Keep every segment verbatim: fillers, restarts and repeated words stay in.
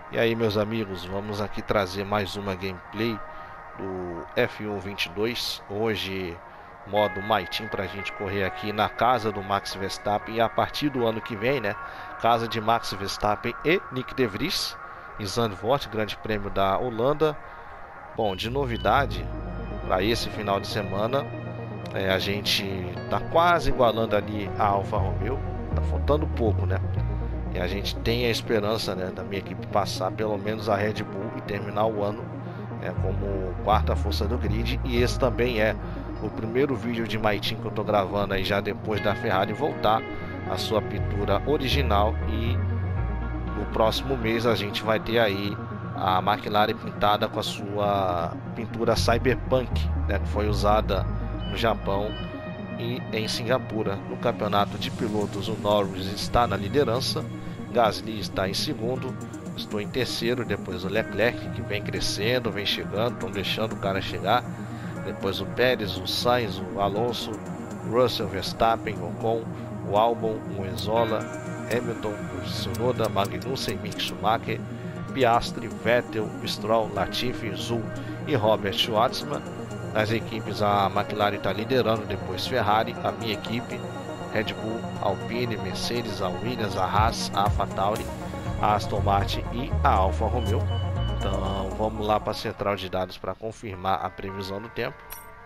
E aí, meus amigos, vamos aqui trazer mais uma gameplay do F um vinte e dois. Hoje, modo My Team, pra gente correr aqui na casa do Max Verstappen. E a partir do ano que vem, né, casa de Max Verstappen e Nick De Vries em Zandvoort, grande prêmio da Holanda. Bom, de novidade para esse final de semana, é, a gente tá quase igualando ali a Alfa Romeo, tá faltando pouco, né? E a gente tem a esperança, né, da minha equipe passar pelo menos a Red Bull e terminar o ano, né, como quarta força do grid. E esse também é o primeiro vídeo de My Team que eu tô gravando aí já depois da Ferrari voltar à sua pintura original. E no próximo mês a gente vai ter aí a McLaren pintada com a sua pintura Cyberpunk, né, que foi usada no Japão e em Singapura. No campeonato de pilotos, o Norris está na liderança, Gasly está em segundo, estou em terceiro, depois o Leclerc, que vem crescendo, vem chegando, estão deixando o cara chegar, depois o Pérez, o Sainz, o Alonso, Russell, Verstappen, Ocon, o Albon, o Enzola, Hamilton, o Tsunoda, Magnussen, Mick Schumacher, Piastri, Vettel, Stroll, Latifi, Zul e Robert Schwartzman. Nas equipes, a McLaren está liderando, depois Ferrari, a minha equipe, Red Bull, Alpine, Mercedes, a Williams, a Haas, a AlphaTauri, a Aston Martin e a Alfa Romeo. Então vamos lá para a central de dados para confirmar a previsão do tempo.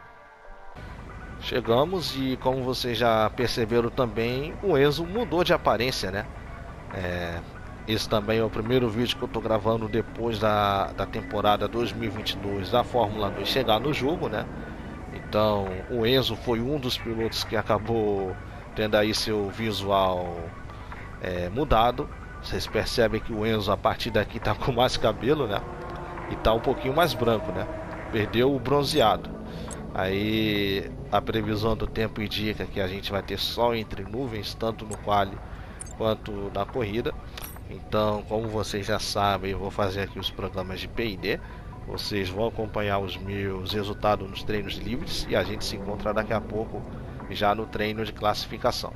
Chegamos e, como vocês já perceberam também, o Enzo mudou de aparência, né? É, esse também é o primeiro vídeo que eu estou gravando depois da, da temporada dois mil e vinte e dois da Fórmula dois chegar no jogo, né? Então o Enzo foi um dos pilotos que acabou tendo aí seu visual é, mudado. Vocês percebem que o Enzo a partir daqui tá com mais cabelo, né? E tá um pouquinho mais branco, né? Perdeu o bronzeado. Aí a previsão do tempo indica que a gente vai ter sol entre nuvens, tanto no quali quanto na corrida. Então, como vocês já sabem, eu vou fazer aqui os programas de P I D. Vocês vão acompanhar os meus resultados nos treinos livres e a gente se encontra daqui a pouco já no treino de classificação.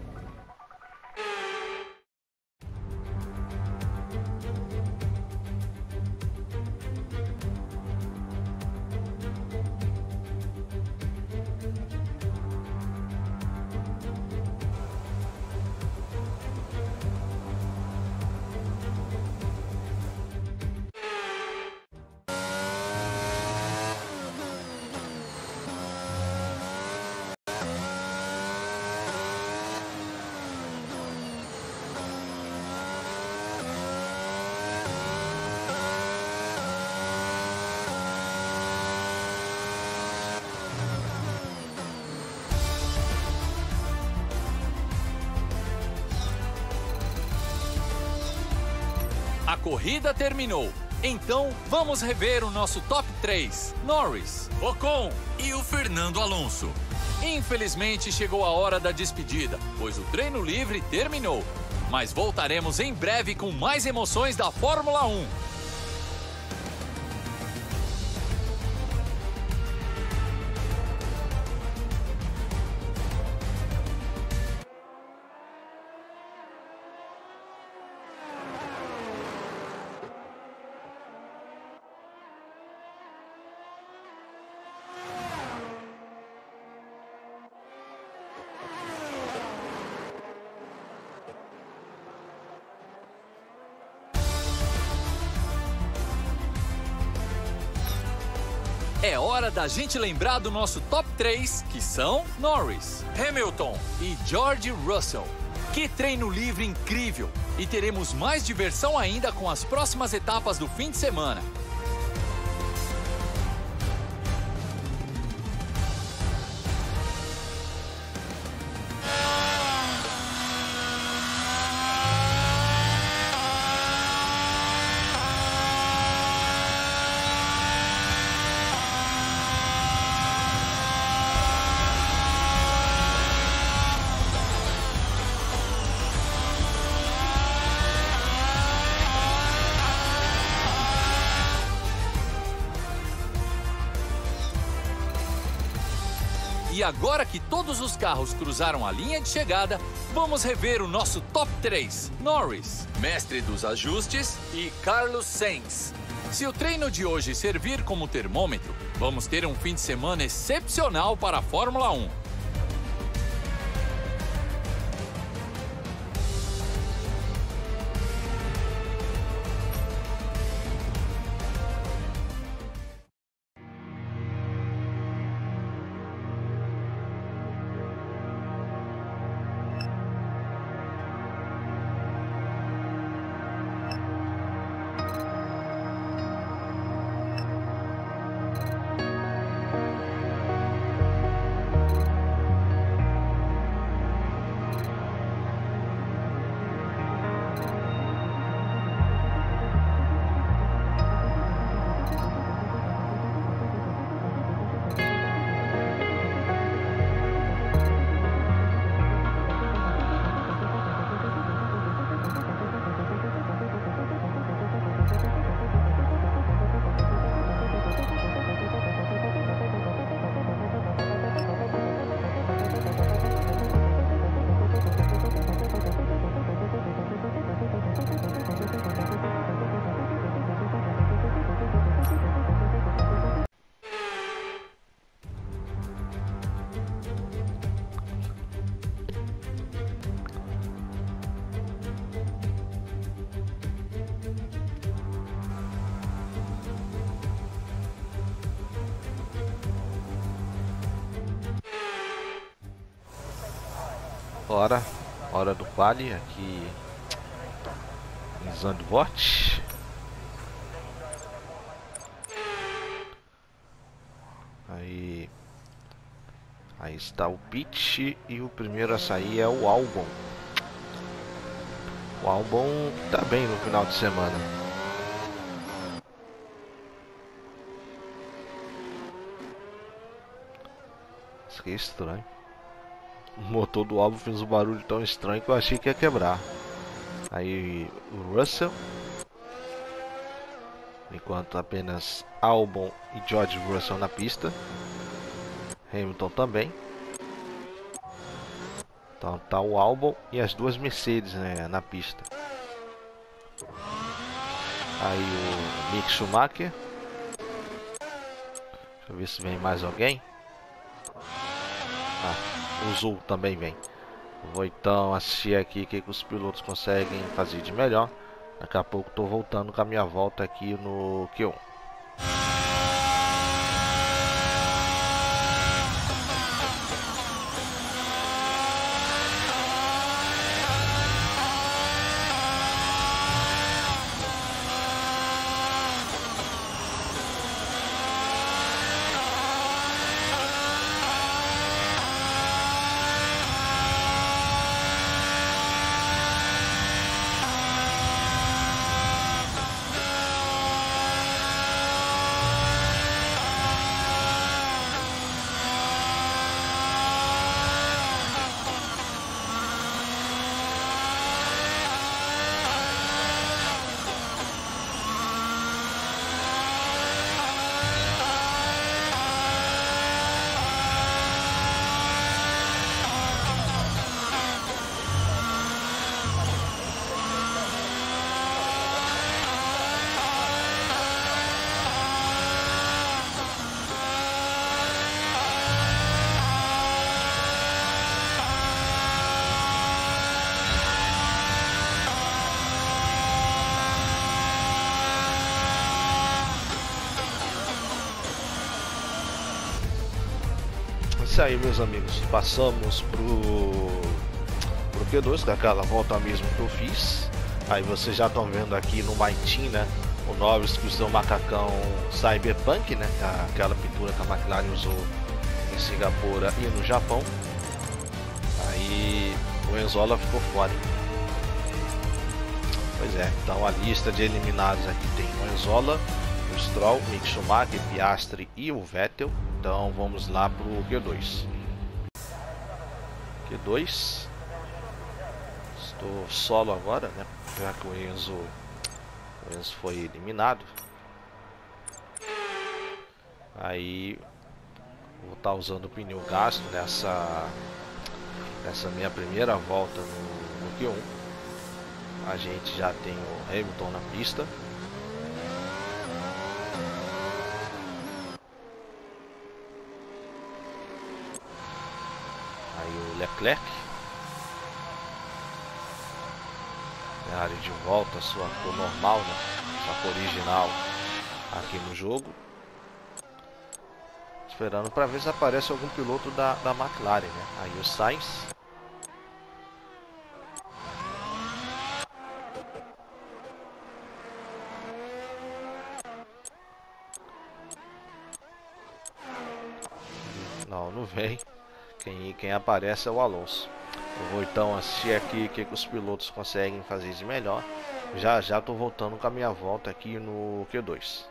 A corrida terminou, então vamos rever o nosso top três, Norris, Ocon e o Fernando Alonso. Infelizmente chegou a hora da despedida, pois o treino livre terminou. Mas voltaremos em breve com mais emoções da Fórmula um. É hora da gente lembrar do nosso top três, que são Norris, Hamilton e George Russell. Que treino livre incrível! E teremos mais diversão ainda com as próximas etapas do fim de semana. E agora que todos os carros cruzaram a linha de chegada, vamos rever o nosso top três. Norris, mestre dos ajustes, e Carlos Sainz. Se o treino de hoje servir como termômetro, vamos ter um fim de semana excepcional para a Fórmula um. Hora, hora do quali aqui em Zandvoort. Aí, aí está o pit e o primeiro a sair é o Albon. O Albon tá bem no final de semana. Isso aqui é estranho. O motor do Albon fez um barulho tão estranho que eu achei que ia quebrar. Aí o Russell, enquanto apenas Albon e George Russell na pista. Hamilton também. Então tá o Albon e as duas Mercedes, né, na pista. Aí o Mick Schumacher. Deixa eu ver se vem mais alguém. Ah, o Zul também vem. Vou então assistir aqui o que, que os pilotos conseguem fazer de melhor. Daqui a pouco estou voltando com a minha volta aqui no Q um. Isso aí, meus amigos, passamos pro, pro Q dois, com aquela volta mesmo que eu fiz. Aí vocês já estão vendo aqui no My Team, né, o Norris com o seu macacão Cyberpunk, né, aquela pintura que a McLaren usou em Singapura e no Japão. Aí o Enzola ficou fora. Pois é, então a lista de eliminados aqui tem o Enzola, o Stroll, Mick Schumacher, Piastri e o Vettel. Então vamos lá pro Q dois. Q dois. Estou solo agora, né? Já que o Enzo, o Enzo foi eliminado. Aí Vou estar usando o pneu gasto nessa, nessa minha primeira volta no, no Q um. A gente já tem o Hamilton na pista. Aí o Leclerc. Na área de volta, sua cor normal, né? Sua cor original aqui no jogo. Esperando para ver se aparece algum piloto da, da McLaren, né? Aí o Sainz. Não, não vem. Quem, quem aparece é o Alonso. Eu vou então assistir aqui o que, que os pilotos conseguem fazer de melhor. Já já estou voltando com a minha volta aqui no Q dois.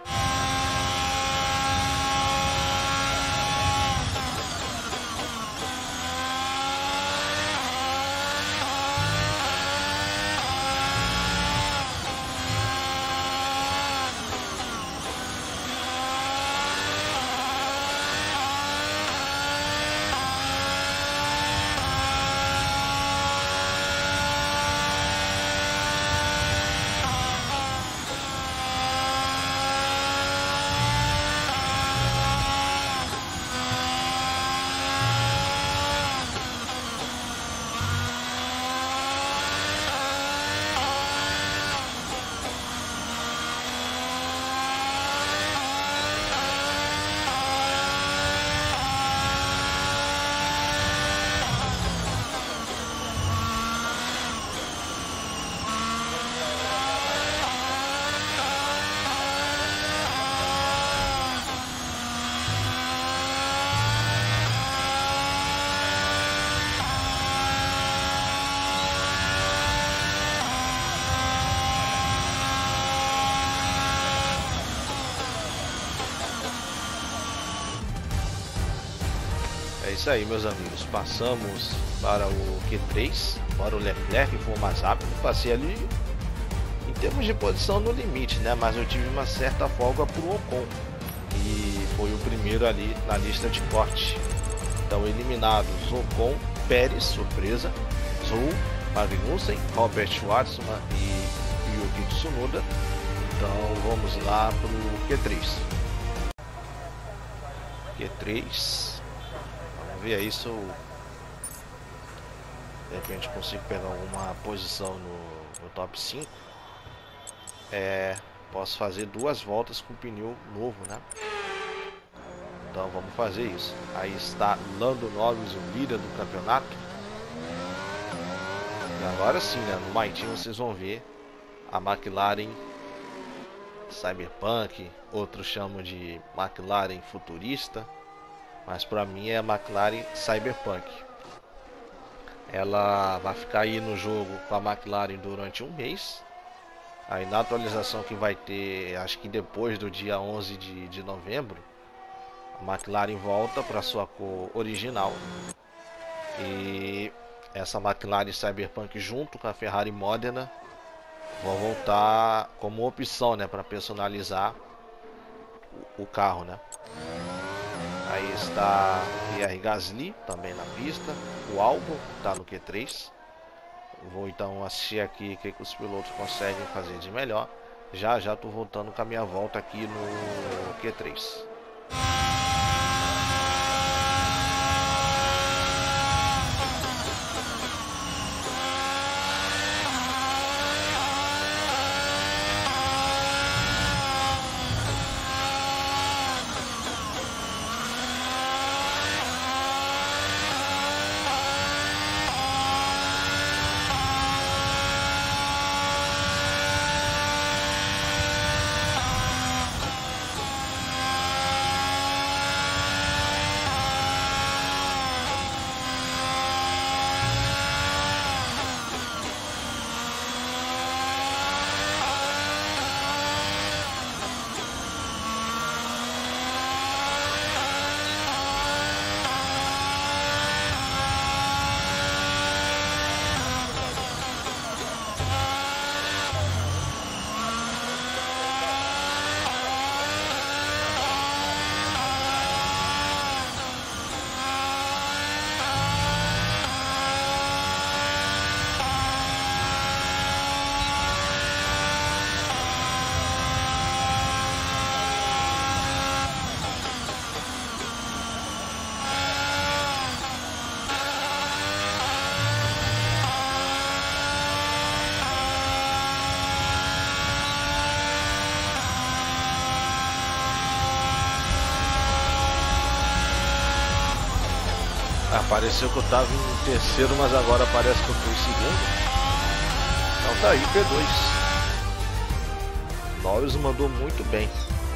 É isso aí, meus amigos, passamos para o Q três, para o Leclerc, que foi o mais rápido. Passei ali em termos de posição no limite, né? Mas eu tive uma certa folga para o Ocon, que foi o primeiro ali na lista de corte. Então, eliminados Ocon, Pérez, surpresa, Zhou, Magnussen, Robert Schwarzman e Yuki Tsunoda. Então, vamos lá para o Q três. Q três. Vamos ver aí se eu de repente consigo pegar alguma posição no, no top cinco. É, posso fazer duas voltas com pneu novo, né? Então vamos fazer isso. Aí está Lando Norris, o líder do campeonato. E agora sim, né? No My Team vocês vão ver a McLaren Cyberpunk, outros chamam de McLaren futurista, mas para mim é a McLaren Cyberpunk. Ela vai ficar aí no jogo com a McLaren durante um mês. Aí na atualização que vai ter, acho que depois do dia onze de, de novembro, a McLaren volta para sua cor original. E essa McLaren Cyberpunk junto com a Ferrari Modena vão voltar como opção, né, para personalizar o, o carro, né? Aí está Pierre Gasly também na pista, o Albon está no Q três. Vou então assistir aqui o que, que os pilotos conseguem fazer de melhor. Já já estou voltando com a minha volta aqui no Q três. Apareceu que eu tava em terceiro, mas agora parece que eu tô em segundo. Então tá aí, P dois. Norris mandou muito bem.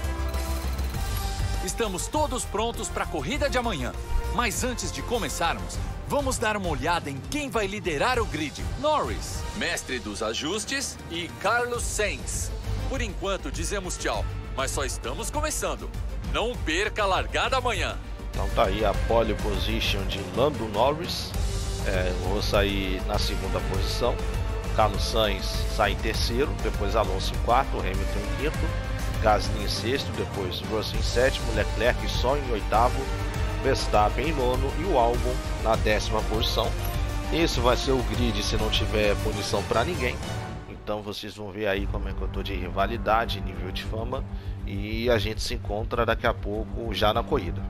Estamos todos prontos para a corrida de amanhã. Mas antes de começarmos, vamos dar uma olhada em quem vai liderar o grid. Norris, mestre dos ajustes, e Carlos Sainz. Por enquanto dizemos tchau, mas só estamos começando. Não perca a largada amanhã. Então tá aí a pole position de Lando Norris. É, eu vou sair na segunda posição. Carlos Sainz sai em terceiro, depois Alonso em quarto, Hamilton em quinto, Gasly em sexto, depois Russell em sétimo, Leclerc só em oitavo, Verstappen em nono e o Albon na décima posição. Esse vai ser o grid se não tiver punição para ninguém. Então vocês vão ver aí como é que eu tô de rivalidade, nível de fama, e a gente se encontra daqui a pouco já na corrida.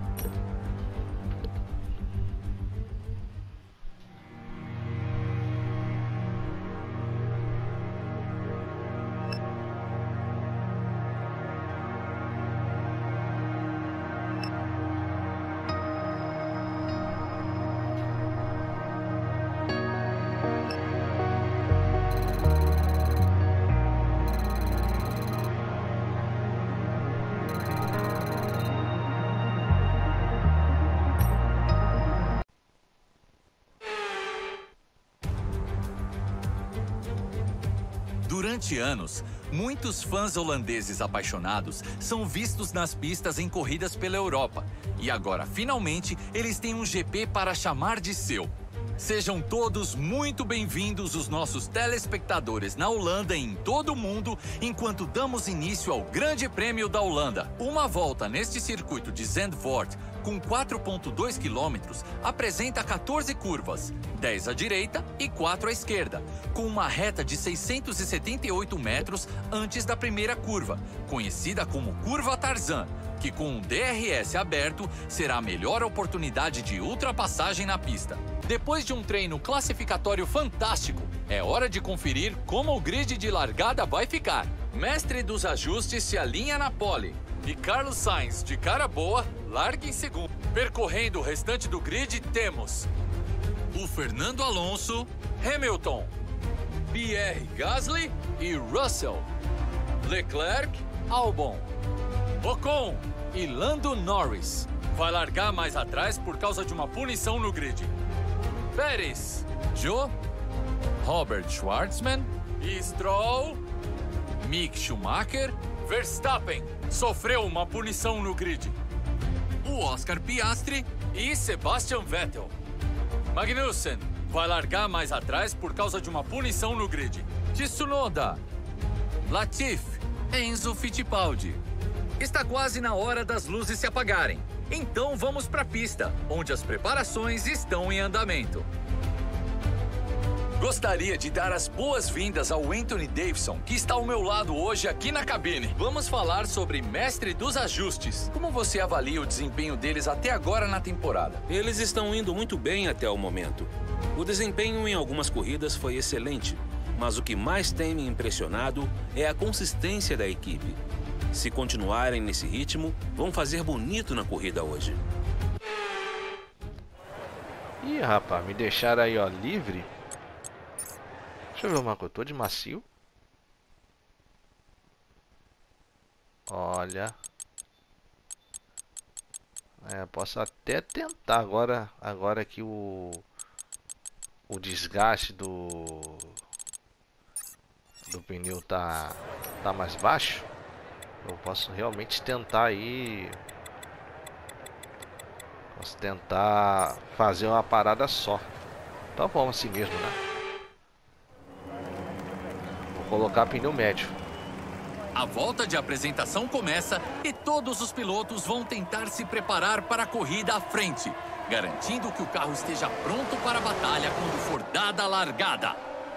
Durante anos, muitos fãs holandeses apaixonados são vistos nas pistas em corridas pela Europa. E agora, finalmente, eles têm um G P para chamar de seu. Sejam todos muito bem-vindos os nossos telespectadores na Holanda e em todo o mundo, enquanto damos início ao Grande Prêmio da Holanda. Uma volta neste circuito de Zandvoort, com quatro vírgula dois quilômetros, apresenta quatorze curvas, dez à direita e quatro à esquerda, com uma reta de seiscentos e setenta e oito metros antes da primeira curva, conhecida como Curva Tarzan, que com um D R S aberto será a melhor oportunidade de ultrapassagem na pista. Depois de um treino classificatório fantástico, é hora de conferir como o grid de largada vai ficar. Mestre dos ajustes se alinha na pole e Carlos Sainz, de cara boa, larga em segundo. Percorrendo o restante do grid temos o Fernando Alonso, Hamilton, Pierre Gasly e Russell, Leclerc, Albon, Ocon e Lando Norris. Vai largar mais atrás por causa de uma punição no grid. Pérez, Joe, Robert Schwartzman e Stroll, Mick Schumacher, Verstappen sofreu uma punição no grid. O Oscar Piastri e Sebastian Vettel. Magnussen vai largar mais atrás por causa de uma punição no grid. Tsunoda, Latifi, Enzo Fittipaldi. Está quase na hora das luzes se apagarem. Então vamos para a pista, onde as preparações estão em andamento. Gostaria de dar as boas-vindas ao Anthony Davidson, que está ao meu lado hoje aqui na cabine. Vamos falar sobre mestre dos ajustes. Como você avalia o desempenho deles até agora na temporada? Eles estão indo muito bem até o momento. O desempenho em algumas corridas foi excelente, mas o que mais tem me impressionado é a consistência da equipe. Se continuarem nesse ritmo, vão fazer bonito na corrida hoje. Ih, rapaz, me deixaram aí, ó, livre. Deixa eu ver uma coisa, eu tô de macio. Olha. É, posso até tentar agora, agora que o o desgaste do do pneu tá tá mais baixo. Eu posso realmente tentar aí. Posso tentar fazer uma parada só. Então vamos assim mesmo, né? Vou colocar pneu médio. A volta de apresentação começa e todos os pilotos vão tentar se preparar para a corrida à frente, garantindo que o carro esteja pronto para a batalha quando for dada a largada.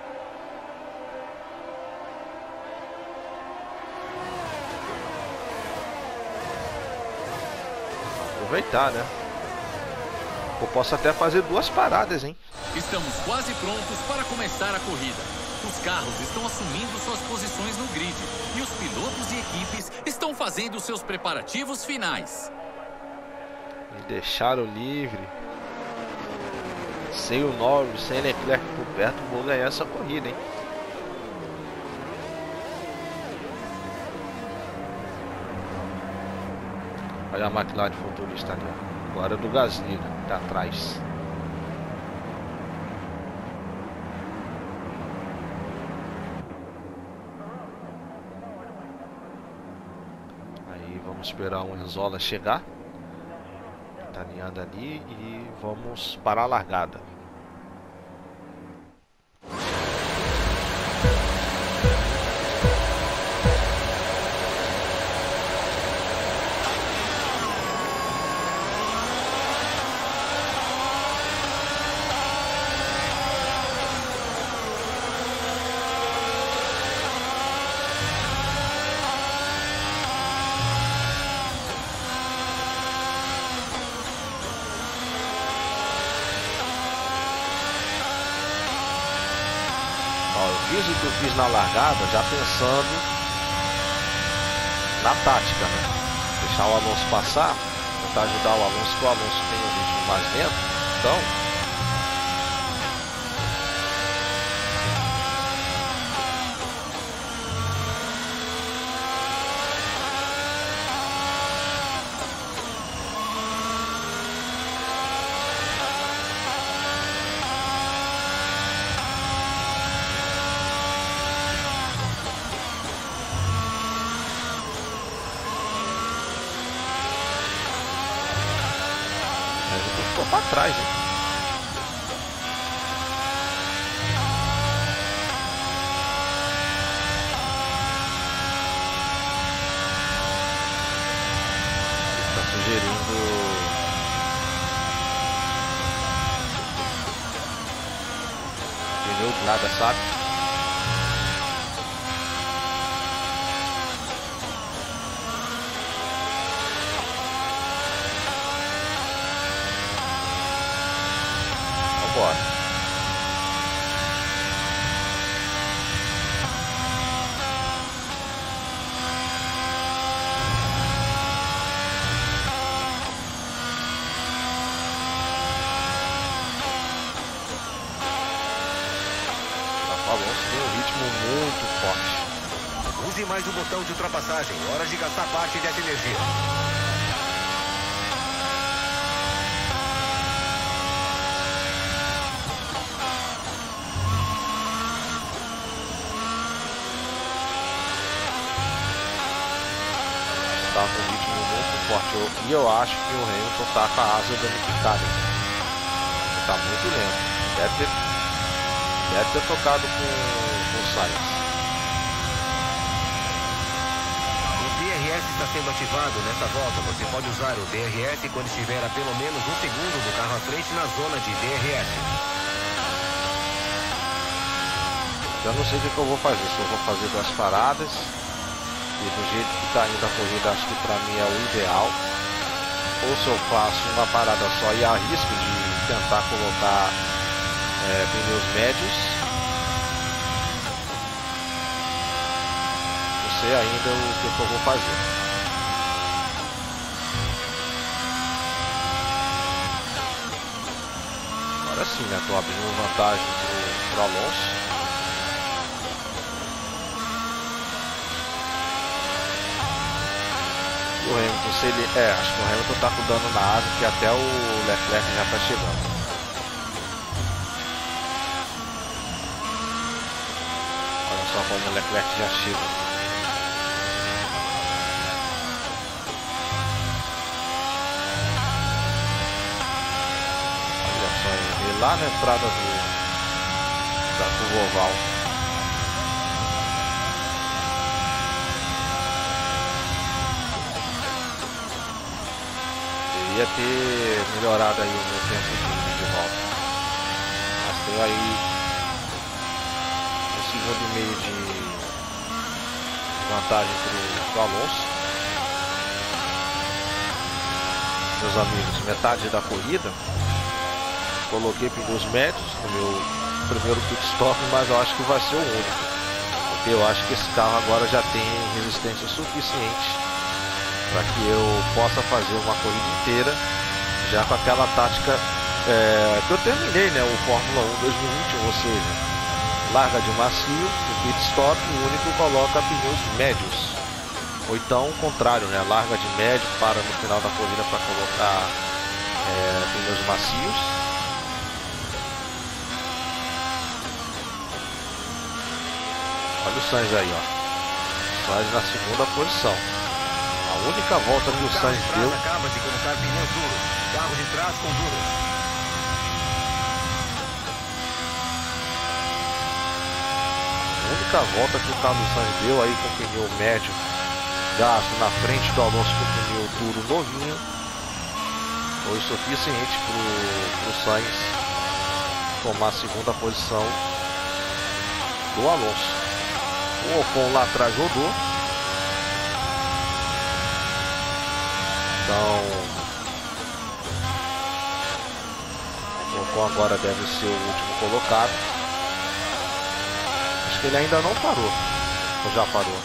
Aproveitar, né? Eu posso até fazer duas paradas, hein? Estamos quase prontos para começar a corrida. Os carros estão assumindo suas posições no grid e os pilotos e equipes estão fazendo seus preparativos finais. Me deixaram livre. Sem o Norris, sem Leclerc por perto, vou ganhar essa corrida, hein? Olha a McLaren futurista ali. Agora do Gasly, né? Tá atrás. Aí vamos esperar o Enzola chegar. Tá alinhando ali e vamos para a largada. Fiz o que eu fiz na largada, já pensando na tática, né? Deixar o Alonso passar, tentar ajudar o Alonso, que o Alonso tem um ritmo mais lento. Então, ficou para trás, né? Está sugerindo pneu de nada, sabe? Bora. Alonso tem um ritmo muito forte. Use mais o botão de ultrapassagem. Hora de gastar parte dessa energia. Tá com um ritmo muito forte. Eu, e eu acho que o Hamilton tá com a asa danificada. Ele tá muito lento. Deve ter, deve ter tocado com, com o Sainz. O D R S está sendo ativado nessa volta. Você pode usar o D R S quando estiver a pelo menos um segundo do carro à frente na zona de D R S. Eu não sei o que, que eu vou fazer. Se eu vou fazer duas paradas. E do jeito que está indo a corrida, acho que para mim é o ideal. Ou se eu faço uma parada só e arrisco de tentar colocar é, pneus médios. Não sei ainda o que, que eu vou fazer. Agora sim, né? Estou abrindo vantagem para o Alonso. O Hamilton, se ele... É, acho que o Hamilton tá com dano na asa, que até o Leclerc já tá chegando. Olha só como o Leclerc já chega. Olha só ele lá na entrada do... da curva oval. Ia ter melhorado aí o meu tempo de, de volta. Mas tem aí um segundo e meio de vantagem para o Alonso. Meus amigos, metade da corrida. Coloquei pneus médios no meu primeiro pit stop, mas eu acho que vai ser o único. Porque eu acho que esse carro agora já tem resistência suficiente para que eu possa fazer uma corrida inteira já com aquela tática é, que eu terminei, né, o Fórmula um dois mil e vinte e um, ou seja, larga de macio, o pit stop, o único coloca pneus médios. Ou então o contrário, né, larga de médio, para no final da corrida para colocar é, pneus macios. Olha o Sainz aí, ó. Sainz na segunda posição. A única volta que o Sainz deu. Acaba de colocar pneus duros. Carro de trás com duros. A única volta que o Carlos Sainz deu aí com pneu médio gasto na frente do Alonso com pneu duro novinho foi suficiente para o Sainz tomar a segunda posição do Alonso. O Ocon lá atrás rodou. Então o Ocon agora deve ser o último colocado. Acho que ele ainda não parou. Ou já parou?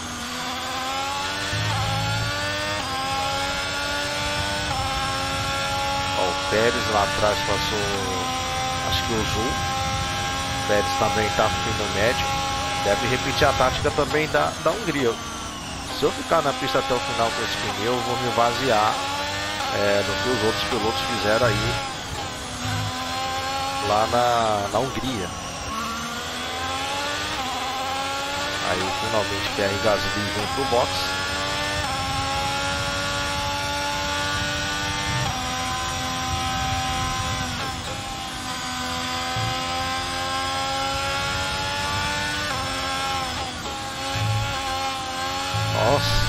Ó, o Pérez lá atrás passou, acho que o Zul. O Pérez também está com pneu médio. Deve repetir a tática também da, da Hungria. Se eu ficar na pista até o final com esse pneu, eu vou me basear é, no que os outros pilotos fizeram aí lá na, na Hungria. Aí finalmente Pierre Gasly vem pro box. Nossa,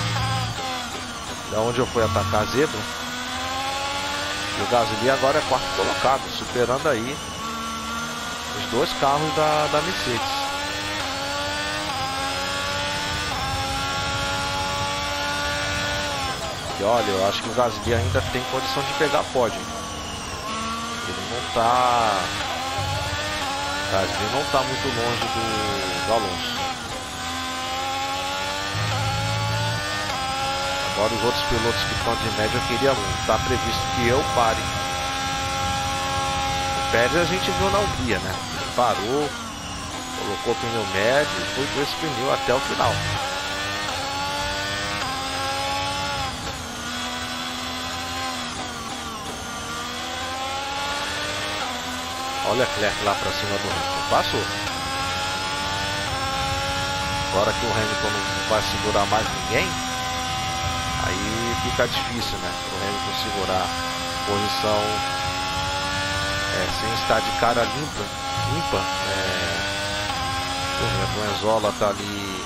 da onde eu fui atacar a zebra. E o Gasly agora é quarto colocado, superando aí os dois carros da, da Mercedes. E olha, eu acho que o Gasly ainda tem condição de pegar pódio. Ele não tá. O Gasly não tá muito longe do, do Alonso. Agora os outros pilotos que estão de média eu queria muito. Está previsto que eu pare. O Pérez a gente viu na Hungria, né? Ele parou, colocou o pneu médio e foi com esse pneu até o final. Olha Leclerc lá para cima do Hamilton. Passou. Agora que o Hamilton não vai segurar mais ninguém, aí fica difícil, né? O Hamilton segurar posição é, sem estar de cara limpa. limpa é, por exemplo, o Enzola tá ali.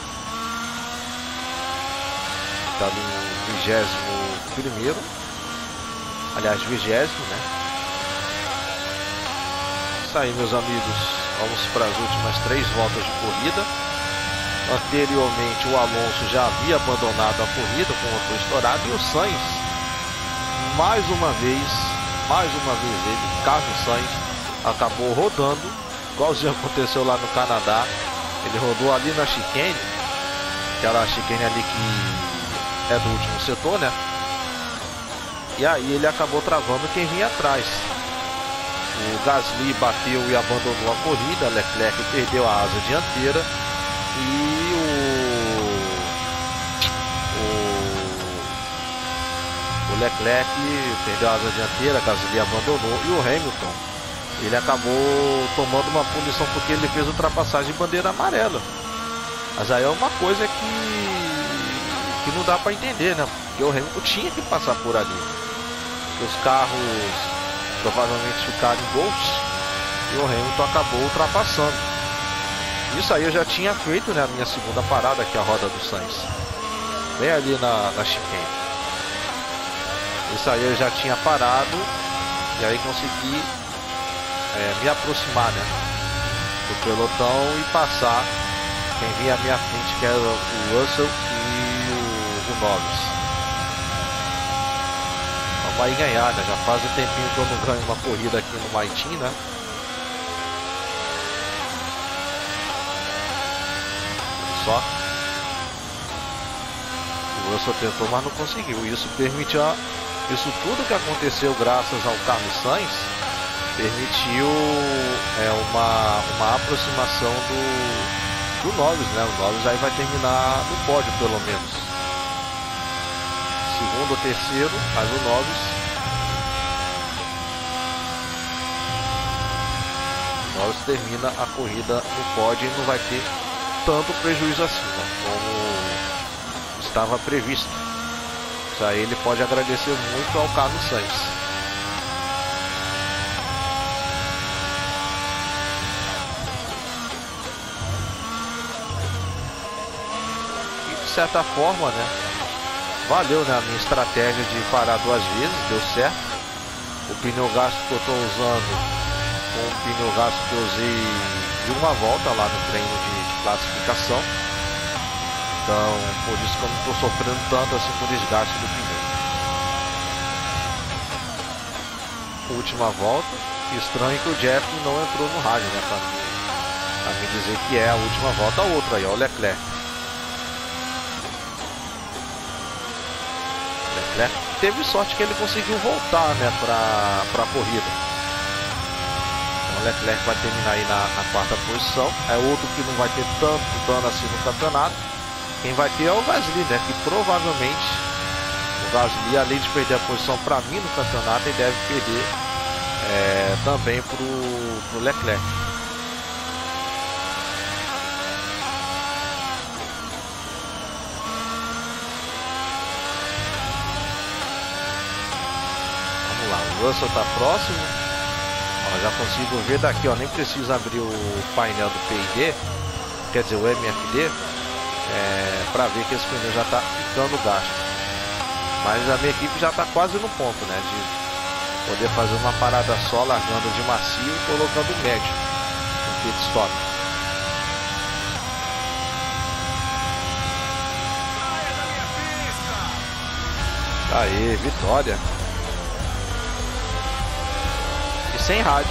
Tá ali no vigésimo primeiro. Aliás, vigésimo, né? Isso aí, meus amigos. Vamos para as últimas três voltas de corrida. Anteriormente o Alonso já havia abandonado a corrida com o motor estourado e o Sainz, mais uma vez, mais uma vez ele, Carlos Sainz, acabou rodando, igualzinho aconteceu lá no Canadá. Ele rodou ali na chicane, aquela chicane ali que é do último setor, né? E aí ele acabou travando quem vinha atrás. O Gasly bateu e abandonou a corrida, Leclerc perdeu a asa dianteira. E o, o, o Leclerc perdeu a asa dianteira, Gasly abandonou. E o Hamilton, ele acabou tomando uma punição porque ele fez ultrapassagem de bandeira amarela. Mas aí é uma coisa que, que não dá para entender, né? Porque o Hamilton tinha que passar por ali. Os carros provavelmente ficaram em golpes e o Hamilton acabou ultrapassando. Isso aí eu já tinha feito, né, a minha segunda parada, que é a roda do Sainz, bem ali na, na chicane. Isso aí eu já tinha parado e aí consegui é, me aproximar, né, do pelotão e passar quem vinha à minha frente, que era o Russell e o, o Norris. Vamos aí ganhar, né? Já faz um tempinho que eu não ganho uma corrida aqui no Maitin, né? Só o Russell tentou, mas não conseguiu. Isso permitiu, isso tudo que aconteceu graças ao Carlos Sainz permitiu é, uma, uma aproximação do, do Norris, né? O Norris aí vai terminar no pódio pelo menos. Segundo ou terceiro, mas o Norris, o Norris termina a corrida no pódio e não vai ter tanto prejuízo assim, né? Como estava previsto. Isso aí ele pode agradecer muito ao Carlos Sainz. De certa forma, né, valeu, né, a minha estratégia de parar duas vezes, deu certo. O pneu gasto que eu estou usando, o pneu gasto que eu usei de uma volta lá no treino de, de classificação. Então, por isso que eu não estou sofrendo tanto assim com o desgaste do pneu. Última volta, estranho que o Jeff não entrou no rádio, né, para me, me dizer que é a última volta. A outra aí, ó, o Leclerc. Né? Teve sorte que ele conseguiu voltar, né, para a corrida. Então o Leclerc vai terminar aí na, na quarta posição. É outro que não vai ter tanto dano assim no campeonato. Quem vai ter é o Gasly, né, que provavelmente o Gasly, além de perder a posição para mim no campeonato, ele deve perder é, também para o Leclerc. O Russell está próximo. Ó, já consigo ver daqui, ó, nem precisa abrir o painel do P I D, quer dizer o M F D, é, para ver que esse pneu já está ficando gasto. Mas a minha equipe já está quase no ponto, né, de poder fazer uma parada só, largando de macio e colocando médio no pit stop. Aê, vitória! Sem rádio.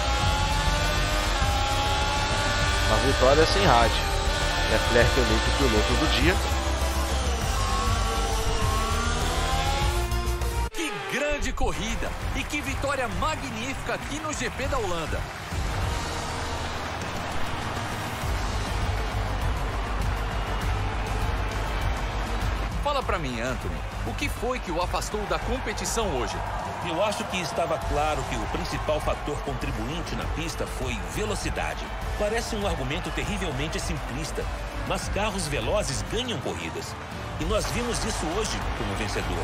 Uma vitória sem rádio. Leclerc eleito piloto do dia. Que grande corrida e que vitória magnífica aqui no G P da Holanda. Fala pra mim, Anthony, o que foi que o afastou da competição hoje? Eu acho que estava claro que o principal fator contribuinte na pista foi velocidade. Parece um argumento terrivelmente simplista, mas carros velozes ganham corridas. E nós vimos isso hoje como vencedor.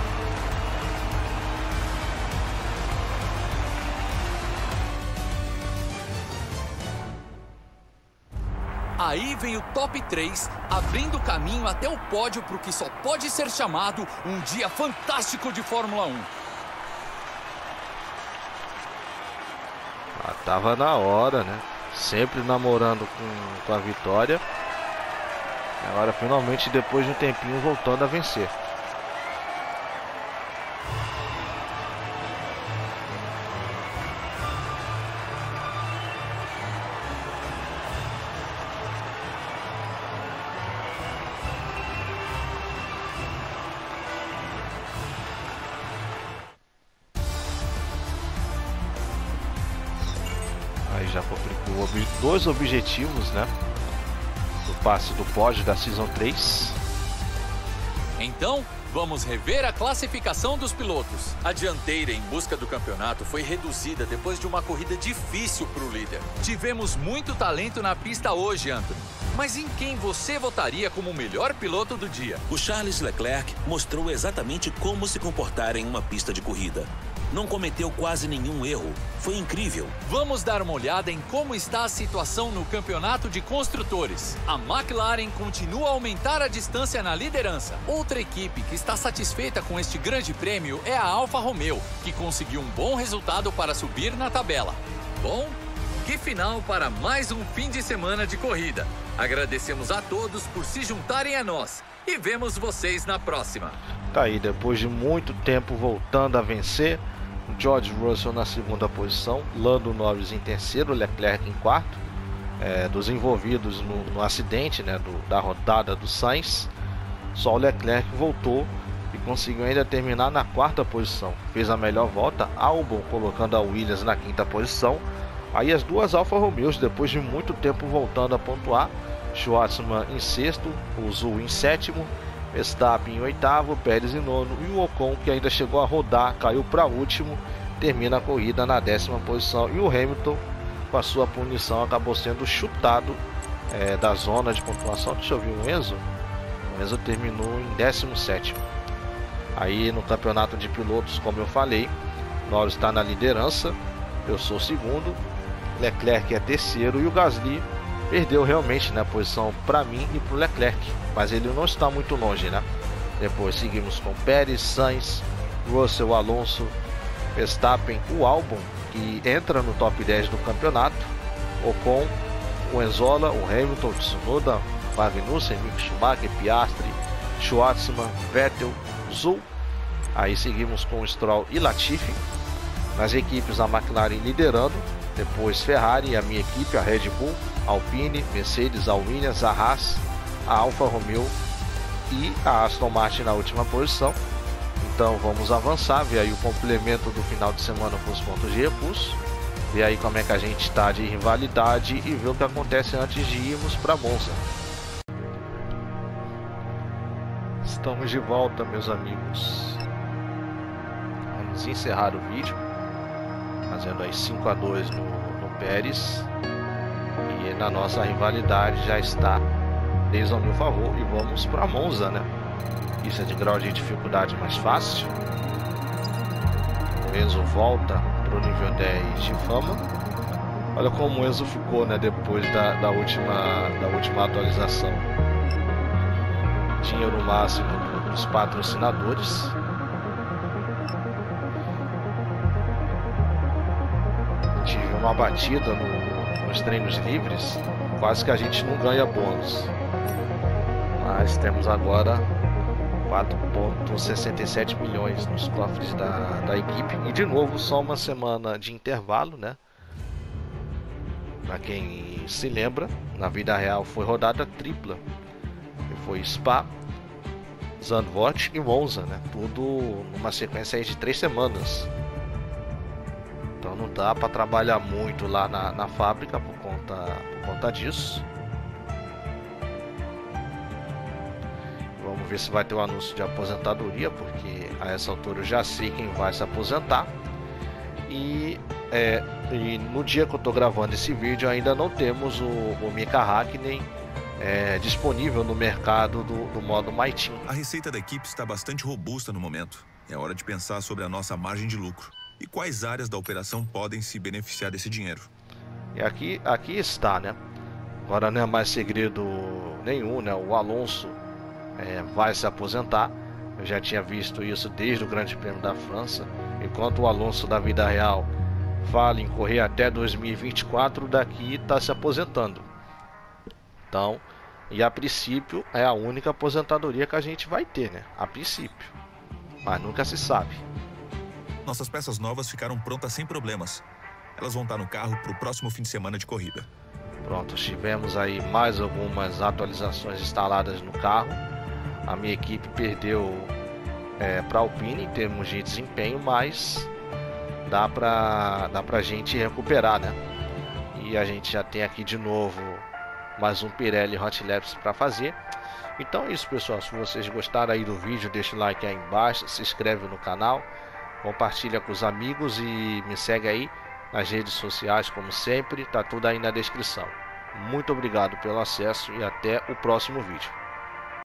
Aí vem o top três, abrindo caminho até o pódio para o que só pode ser chamado um dia fantástico de Fórmula um. Ah, tava na hora, né? Sempre namorando com, com a vitória. Agora, finalmente, depois de um tempinho, voltando a vencer. Aí já completou dois objetivos, né? Do passe do pódio da Season três. Então, vamos rever a classificação dos pilotos. A dianteira em busca do campeonato foi reduzida depois de uma corrida difícil para o líder. Tivemos muito talento na pista hoje, Anthony. Mas em quem você votaria como o melhor piloto do dia? O Charles Leclerc mostrou exatamente como se comportar em uma pista de corrida. Não cometeu quase nenhum erro. Foi incrível. Vamos dar uma olhada em como está a situação no campeonato de construtores. A McLaren continua a aumentar a distância na liderança. Outra equipe que está satisfeita com este grande prêmio é a Alfa Romeo, que conseguiu um bom resultado para subir na tabela. Bom, que final para mais um fim de semana de corrida. Agradecemos a todos por se juntarem a nós e vemos vocês na próxima. Tá aí, depois de muito tempo voltando a vencer, George Russell na segunda posição, Lando Norris em terceiro, Leclerc em quarto, é, dos envolvidos no, no acidente, né, do, da rodada do Sainz. Só o Leclerc voltou e conseguiu ainda terminar na quarta posição. Fez a melhor volta, Albon colocando a Williams na quinta posição. Aí as duas Alfa Romeos, depois de muito tempo voltando a pontuar, Schwartzman em sexto, o Zhou em sétimo, Verstappen em oitavo, Pérez em nono e o Ocon, que ainda chegou a rodar, caiu para último, termina a corrida na décima posição. E o Hamilton, com a sua punição, acabou sendo chutado é, da zona de pontuação. Deixa eu ver o Enzo. O Enzo terminou em décimo sétimo. Aí no campeonato de pilotos, como eu falei, Norris está na liderança, eu sou segundo, Leclerc é terceiro e o Gasly perdeu realmente, né, a posição para mim e para o Leclerc, mas ele não está muito longe, né? Depois seguimos com Pérez, Sainz, Russell, Alonso, Verstappen, o Albon, que entra no top dez do campeonato, Ocon, o Enzola, o Hamilton, Tsunoda, Magnussen, Mick Schumacher, Piastri, Schwartzman, Vettel, Zhou. Aí seguimos com Stroll e Latifi. Nas equipes, a McLaren liderando, depois Ferrari, a minha equipe, a Red Bull, Alpine, Mercedes, a Williams, a Haas, a Alfa Romeo e a Aston Martin na última posição. Então vamos avançar, ver aí o complemento do final de semana com os pontos de recurso, ver aí como é que a gente está de rivalidade e ver o que acontece antes de irmos para Monza. Estamos de volta, meus amigos. Vamos encerrar o vídeo fazendo aí cinco a dois no, no Pérez, e na nossa rivalidade já está dez ao meu favor e vamos para Monza, né? Isso é de grau de dificuldade mais fácil. O Enzo volta para o nível dez de fama. Olha como o Enzo ficou, né, depois da, da, última, da última atualização. Dinheiro máximo dos patrocinadores. Tive uma batida no, nos treinos livres, quase que a gente não ganha bônus, mas temos agora quatro vírgula sessenta e sete milhões nos cofres da, da equipe. E de novo só uma semana de intervalo, né? Para quem se lembra, na vida real foi rodada tripla, e foi Spa, Zandvoort e Monza, né? Tudo numa sequência aí de três semanas. Então não dá para trabalhar muito lá na, na fábrica por conta, por conta disso. Vamos ver se vai ter o um anúncio de aposentadoria, porque a essa altura eu já sei quem vai se aposentar. E, é, e no dia que eu estou gravando esse vídeo ainda não temos o, o Mika Hakkinen é, disponível no mercado do, do modo My Team. A receita da equipe está bastante robusta no momento. É hora de pensar sobre a nossa margem de lucro e quais áreas da operação podem se beneficiar desse dinheiro. E aqui, aqui está, né? Agora não é mais segredo nenhum, né? O Alonso é, vai se aposentar. Eu já tinha visto isso desde o Grande Prêmio da França. Enquanto o Alonso da vida real fala em correr até dois mil e vinte e quatro, daqui está se aposentando. Então, e a princípio é a única aposentadoria que a gente vai ter, né? A princípio. Mas nunca se sabe. Nossas peças novas ficaram prontas sem problemas. Elas vão estar no carro para o próximo fim de semana de corrida. Pronto, tivemos aí mais algumas atualizações instaladas no carro. A minha equipe perdeu é, para a Alpine em termos de desempenho, mas dá para dá pra gente recuperar, né? E a gente já tem aqui de novo mais um Pirelli Hot Laps para fazer. Então é isso, pessoal. Se vocês gostaram aí do vídeo, deixa o like aí embaixo, se inscreve no canal, compartilha com os amigos e me segue aí nas redes sociais, como sempre, tá tudo aí na descrição. Muito obrigado pelo acesso e até o próximo vídeo.